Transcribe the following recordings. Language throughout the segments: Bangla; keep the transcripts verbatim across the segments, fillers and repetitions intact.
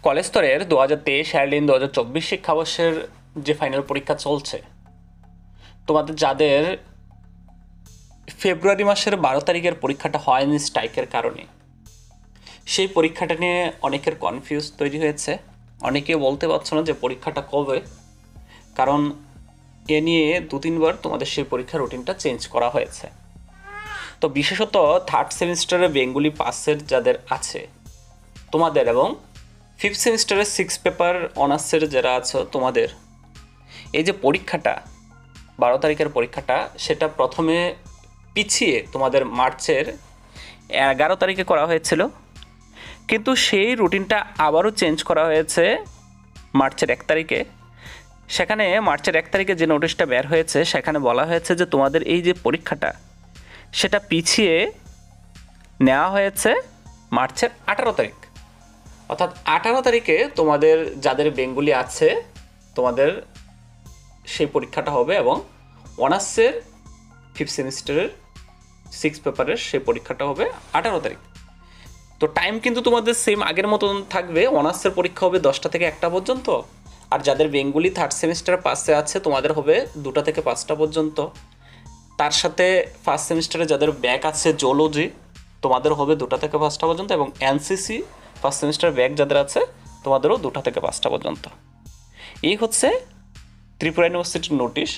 কলেজ স্তরের দু হাজার তেইশ শারলীন দু হাজার চব্বিশ শিক্ষাবর্ষের যে ফাইনাল পরীক্ষা চলছে, তোমাদের যাদের ফেব্রুয়ারি মাসের বারো তারিখের পরীক্ষাটা হয়নি স্ট্রাইকের কারণে, সেই পরীক্ষাটা নিয়ে অনেকের কনফিউজ তৈরি হয়েছে। অনেকে বলতে পারছো না যে পরীক্ষাটা কবে, কারণ এ নিয়ে দু তিনবার তোমাদের সেই পরীক্ষার রুটিনটা চেঞ্জ করা হয়েছে। তো বিশেষত থার্ড সেমিস্টারে বেঙ্গলি পাসের যাদের আছে তোমাদের, এবং ফিফথ সেমিস্টারের সিক্স পেপার অনার্সের যারা আছো তোমাদের, এই যে পরীক্ষাটা বারো তারিখের পরীক্ষাটা, সেটা প্রথমে পিছিয়ে তোমাদের মার্চের এগারো তারিখে করা হয়েছিল, কিন্তু সেই রুটিনটা আবারও চেঞ্জ করা হয়েছে মার্চের এক তারিখে। সেখানে মার্চের এক তারিখে যে নোটিশটা বের হয়েছে, সেখানে বলা হয়েছে যে তোমাদের এই যে পরীক্ষাটা সেটা পিছিয়ে নেওয়া হয়েছে মার্চের আঠারো তারিখ। অর্থাৎ আঠারো তারিখে তোমাদের যাদের বেঙ্গলি আছে তোমাদের সেই পরীক্ষাটা হবে, এবং অনার্সের ফিফথ সেমিস্টারের সিক্স পেপারের সেই পরীক্ষাটা হবে আঠারো তারিখ। তো টাইম কিন্তু তোমাদের সেম আগের মতন থাকবে। অনার্সের পরীক্ষা হবে দশটা থেকে একটা পর্যন্ত, আর যাদের বেঙ্গলি থার্ড সেমিস্টার পাসে আছে তোমাদের হবে দুটা থেকে পাঁচটা পর্যন্ত। তার সাথে ফার্স্ট সেমিস্টারে যাদের ব্যাক আছে জুলজি, তোমাদের হবে দুটা থেকে পাঁচটা পর্যন্ত, এবং এনসিসি ফার্স্ট সেমিস্টার ব্যাক যাদের আছে তোমাদেরও দুটা থেকে পাঁচটা পর্যন্ত। এই হচ্ছে ত্রিপুরা ইউনিভার্সিটির নোটিশ,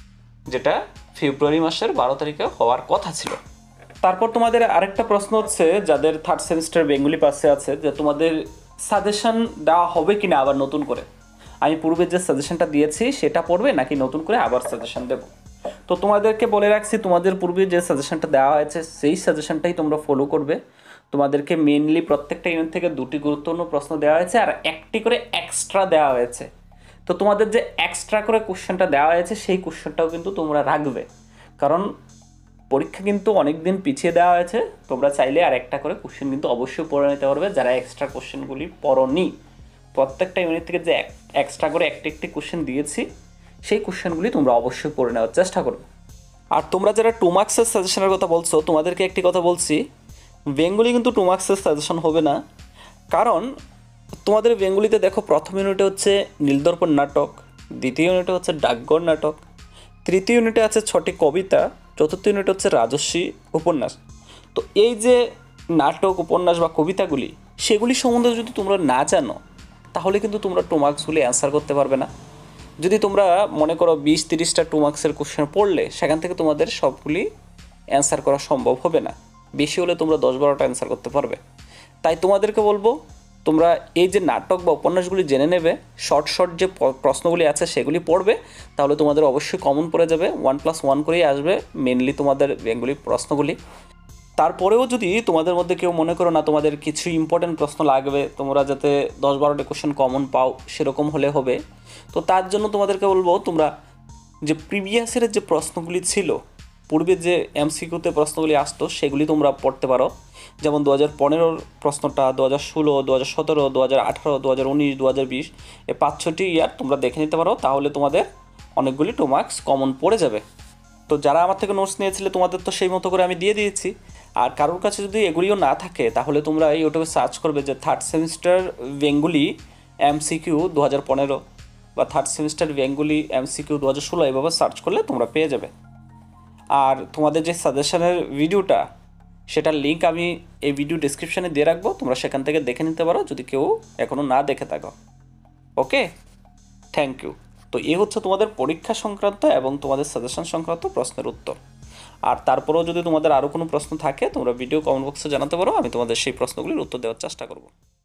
যেটা ফেব্রুয়ারি মাসের বারো তারিখে হওয়ার কথা ছিল। তারপর তোমাদের আরেকটা প্রশ্ন হচ্ছে যাদের থার্ড সেমিস্টার বেঙ্গলি পাসে আছে, যে তোমাদের সাজেশন দেওয়া হবে কিনা আবার নতুন করে। আমি পূর্বে যে সাজেশনটা দিয়েছি সেটা পড়বে নাকি নতুন করে আবার সাজেশন দেব। তো তোমাদেরকে বলে রাখছি, তোমাদের পূর্বে যে সাজেশনটা দেওয়া হয়েছে সেই সাজেশনটাই তোমরা ফলো করবে। তোমাদেরকে মেনলি প্রত্যেকটা ইউনিট থেকে দুটি গুরুত্বপূর্ণ প্রশ্ন দেওয়া হয়েছে, আর একটি করে এক্সট্রা দেওয়া হয়েছে। তো তোমাদের যে এক্সট্রা করে কোশ্চেনটা দেওয়া হয়েছে সেই কোশ্চেনটাও কিন্তু তোমরা রাখবে, কারণ পরীক্ষা কিন্তু অনেক দিন পিছিয়ে দেওয়া হয়েছে। তোমরা চাইলে আর একটা করে কোশ্চেন কিন্তু অবশ্যই পড়ে নিতে পারবে। যারা এক্সট্রা কোশ্চেনগুলি পড়োনি, প্রত্যেকটা ইউনিট থেকে যে এক্সট্রা করে একটি একটি কোশ্চেন দিয়েছি সেই কোশ্চেনগুলি তোমরা অবশ্যই পড়ে নেওয়ার চেষ্টা করবে। আর তোমরা যারা টু মার্কসের সাজেশনের কথা বলছো, তোমাদেরকে একটি কথা বলছি, বেঙ্গলি কিন্তু টু মার্কসের সাজেশন হবে না। কারণ তোমাদের বেঙ্গলিতে দেখো, প্রথম ইউনিটে হচ্ছে নীলদর্পণ নাটক, দ্বিতীয় ইউনিটে হচ্ছে ডাকঘর নাটক, তৃতীয় ইউনিটে আছে ছটি কবিতা, চতুর্থ ইউনিট হচ্ছে রাজস্বী উপন্যাস। তো এই যে নাটক, উপন্যাস বা কবিতাগুলি, সেগুলি সম্বন্ধে যদি তোমরা না জানো, তাহলে কিন্তু তোমরা টু মার্কসগুলি অ্যান্সার করতে পারবে না। যদি তোমরা মনে করো বিশ তিরিশটা টু মার্কসের কোশ্চেন পড়লে, সেখান থেকে তোমাদের সবগুলি অ্যান্সার করা সম্ভব হবে না। বেশি হলে তোমরা দশ বারোটা অ্যান্সার করতে পারবে। তাই তোমাদেরকে বলবো, তোমরা এই যে নাটক বা উপন্যাসগুলি জেনে নেবে, শর্ট শর্ট যে প্রশ্নগুলি আছে সেগুলি পড়বে, তাহলে তোমাদের অবশ্যই কমন পড়ে যাবে। ওয়ান প্লাস ওয়ান করেই আসবে মেনলি তোমাদের বেঙ্গলি প্রশ্নগুলি। তারপরেও যদি তোমাদের মধ্যে কেউ মনে করো না তোমাদের কিছু ইম্পর্টেন্ট প্রশ্ন লাগবে, তোমরা যাতে দশ বারোটা কোশ্চেন কমন পাও, সেরকম হলে হবে। তো তার জন্য তোমাদেরকে বলবো, তোমরা যে প্রিভিয়াসের যে প্রশ্নগুলি ছিল, পূর্বে যে এমসিকিউতে প্রশ্নগুলি আসতো, সেগুলি তোমরা পড়তে পারো। যেমন দু হাজার পনেরোর প্রশ্নটা, দু হাজার ষোলো, দু হাজার সতেরো, দু হাজার আঠারো, দু হাজার উনিশ, দু হাজার বিশ, এই পাঁচ ছটি ইয়ার তোমরা দেখে নিতে পারো। তাহলে তোমাদের অনেকগুলি টু মার্কস কমন পড়ে যাবে। তো যারা আমার থেকে নোটস নিয়েছিলে, তোমাদের তো সেই মতো করে আমি দিয়ে দিয়েছি। আর কারোর কাছে যদি এগুলিও না থাকে, তাহলে তোমরা এই ইউটিউবে সার্চ করবে যে থার্ড সেমিস্টার বেঙ্গলি এমসিকিউ দু হাজার পনেরো বা থার্ড সেমিস্টার বেঙ্গলি এমসিকিউ দু হাজার ষোলো, এভাবে সার্চ করলে তোমরা পেয়ে যাবে। আর তোমাদের যে সাজেশনের ভিডিওটা, সেটার লিঙ্ক আমি এই ভিডিও ডিসক্রিপশানে দিয়ে রাখবো, তোমরা সেখান থেকে দেখে নিতে পারো যদি কেউ এখনও না দেখে থাকো। Okay, thank you. তো এই হচ্ছে তোমাদের পরীক্ষা সংক্রান্ত এবং তোমাদের সাজেশন সংক্রান্ত প্রশ্নের উত্তর। আর তারপরেও যদি তোমাদের আরও কোনো প্রশ্ন থাকে, তোমরা ভিডিও কমেন্ট বক্সে জানাতে পারো, আমি তোমাদের সেই প্রশ্নগুলির উত্তর দেওয়ার চেষ্টা করব।